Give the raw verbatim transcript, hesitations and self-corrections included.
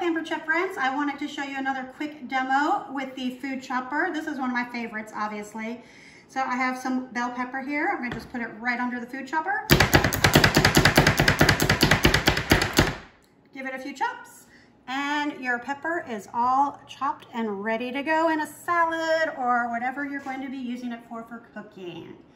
Pampered Chef friends. I wanted to show you another quick demo with the food chopper. This is one of my favorites, obviously. So I have some bell pepper here. I'm gonna just put it right under the food chopper. Give it a few chops. And your pepper is all chopped and ready to go in a salad or whatever you're going to be using it for for cooking.